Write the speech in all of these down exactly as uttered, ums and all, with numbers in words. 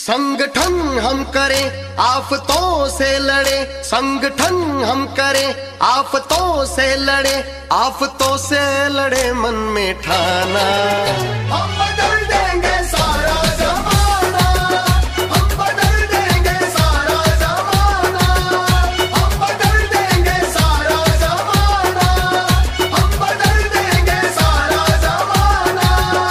संगठन हम करें आफतों से लड़े, संगठन हम करें आफतों से लड़े, आफतों से लड़े मन में ठाना। हम बदल देंगे सारा जमाना, हम बदल देंगे सारा जमाना, हम बदल देंगे सारा जमाना, हम बदल देंगे सारा जमाना।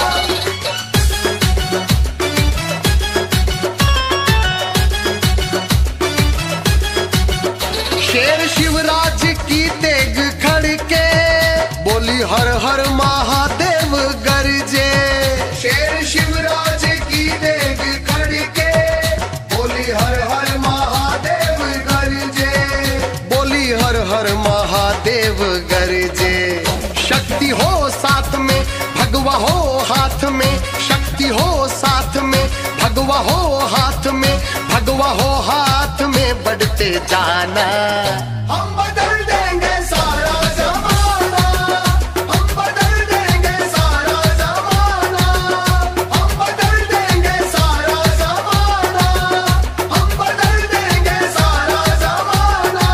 शेर शिवराज की तेग खड़के बोली हर हर महादेव गरजे। शेर शिवराज की तेग खड़के बोली हर हर महादेव गरजे, बोली हर हर महादेव गरजे। शक्ति हो साथ में भगवा हो हाथ में, शक्ति हो साथ में भगवा हो हाथ में, भगवा हो हाथ में बढ़ते जाना। हम बदल देंगे सारा जमाना, हम बदल देंगे सारा जमाना, हम बदल देंगे सारा जमाना, हम बदल देंगे सारा जमाना।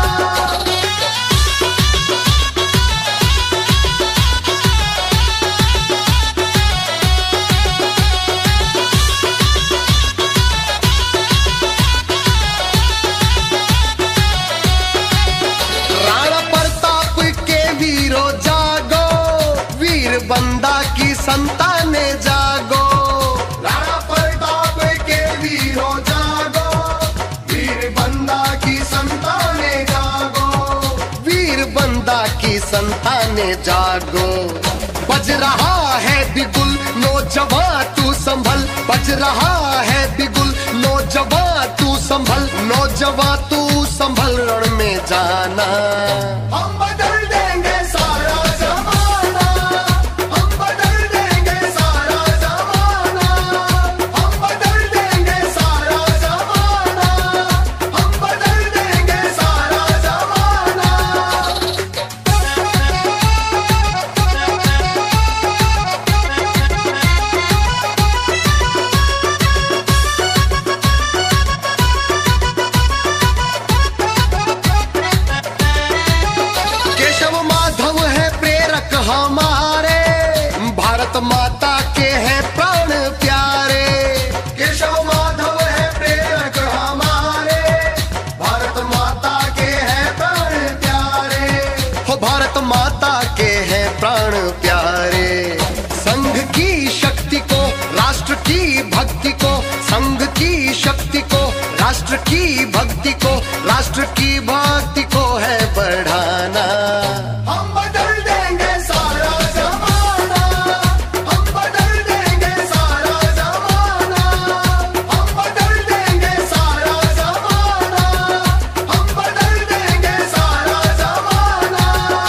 बंदा की संताने जागो, राणा प्रताप के वीरों जागो, वीर बंदा की संताने जागो, वीर बंदा की संताने जागो। बज रहा है बिगुल नौजवान तू संभल, बज रहा है बिगुल नौजवान तू संभल, नौजवान तू संभल रण में जाना। हम बदल देंगे सारा जमाना, हम बदल देंगे सारा जमाना, हम बदल देंगे सारा जमाना, हम बदल देंगे सारा जमाना। केशव माधव है प्रेरक हमारे, भारत माता के हैं प्राण प्यारे। केशव माधव है प्रेरक हमारे, भारत माता के हैं प्राण प्यारे, हो भारत माता के हैं प्राण प्यारे। संघ की शक्ति को राष्ट्र की भक्ति को, संघ की शक्ति को राष्ट्र की भक्ति को, राष्ट्र की भक्ति को है बढ़ाना। हम बदल देंगे सारा जमाना, हम बदल देंगे सारा जमाना, हम बदल देंगे सारा जमाना, हम बदल देंगे सारा जमाना।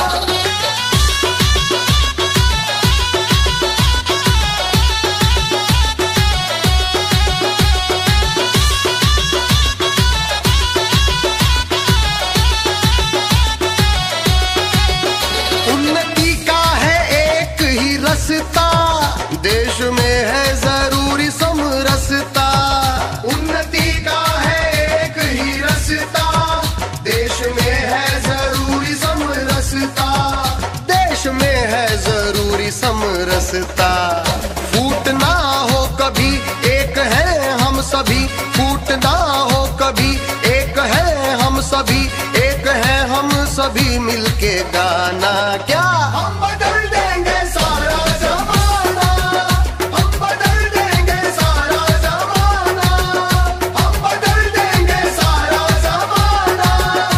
उन्नति का है एक ही रास्ता, देश में है जरूरी समरसता। उन्नति का है एक ही रास्ता, देश में है जरूरी समरसता, देश में है जरूरी समरसता। फूट ना हो कभी एक है हम सभी, फूट ना हो कभी एक है हम सभी, एक है हम सभी मिलके गा